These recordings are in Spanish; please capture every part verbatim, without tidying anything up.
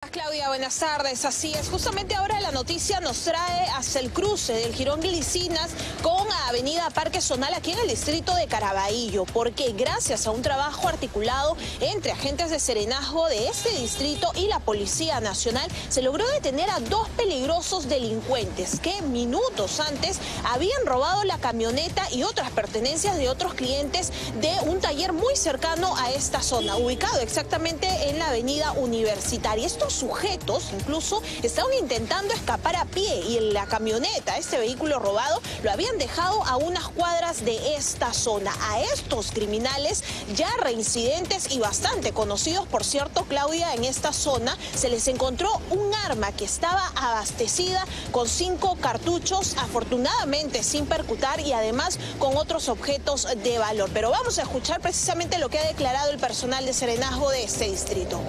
estás, Claudia? Buenas tardes. Así es, justamente ahora la noticia nos trae hacia el cruce del Jirón Glicinas con Avenida Parque Zonal aquí en el distrito de Caraballo, porque gracias a un trabajo articulado entre agentes de serenazgo de este distrito y la Policía Nacional, se logró detener a dos peligrosos delincuentes que minutos antes habían robado la camioneta y otras pertenencias de otros clientes de un taller muy cercano a esta zona, ubicado exactamente en la Avenida Universitaria. Estos sujetos incluso estaban intentando escapar a pie y en la camioneta, este vehículo robado, lo habían dejado a unas cuadras de esta zona. A estos criminales, ya reincidentes y bastante conocidos, por cierto, Claudia, en esta zona, se les encontró un arma que estaba abastecida con cinco cartuchos, afortunadamente sin percutar y además con otros objetos de valor. Pero vamos a escuchar precisamente lo que ha declarado el personal de serenazgo de este distrito.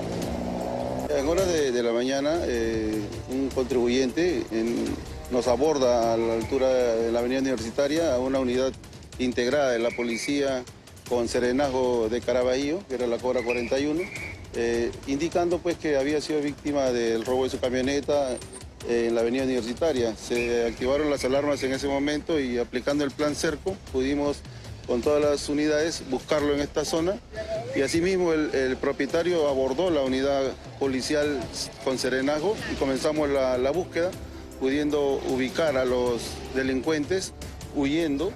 En horas de, de la mañana, eh, un contribuyente en, nos aborda a la altura de la Avenida Universitaria a una unidad integrada de la policía con serenazgo de Caraballo, que era la Cobra cuarenta y uno, eh, indicando pues que había sido víctima del robo de su camioneta eh, en la Avenida Universitaria. Se activaron las alarmas en ese momento y aplicando el plan Cerco pudimos con todas las unidades buscarlo en esta zona y asimismo el, el propietario abordó la unidad policial con serenazgo y comenzamos la, la búsqueda, pudiendo ubicar a los delincuentes huyendo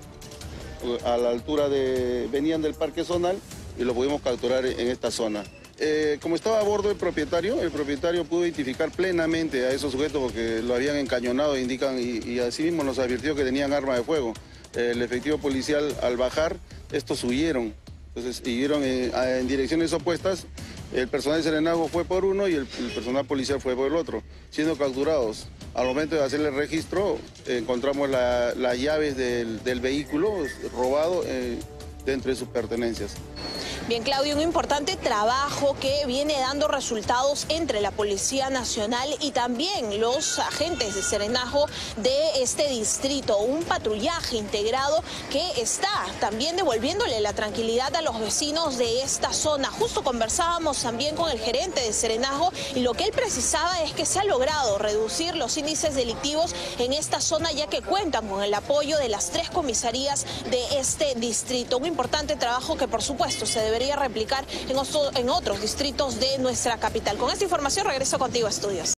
a la altura de... venían del Parque Zonal y lo pudimos capturar en esta zona. Eh, como estaba a bordo el propietario, el propietario pudo identificar plenamente a esos sujetos porque lo habían encañonado, indican, y, y asimismo nos advirtió que tenían arma de fuego. El efectivo policial, al bajar, estos huyeron, entonces huyeron en, en direcciones opuestas. El personal de serenazgo fue por uno y el, el personal policial fue por el otro, siendo capturados. Al momento de hacer el registro, encontramos la, las llaves del, del vehículo robado eh, dentro de sus pertenencias. Bien, Claudio, un importante trabajo que viene dando resultados entre la Policía Nacional y también los agentes de serenazgo de este distrito. Un patrullaje integrado que está también devolviéndole la tranquilidad a los vecinos de esta zona. Justo conversábamos también con el gerente de serenazgo y lo que él precisaba es que se ha logrado reducir los índices delictivos en esta zona, ya que cuentan con el apoyo de las tres comisarías de este distrito. Un importante trabajo que, por supuesto, se debe debería replicar en, en otros distritos de nuestra capital. Con esta información regreso contigo a estudios.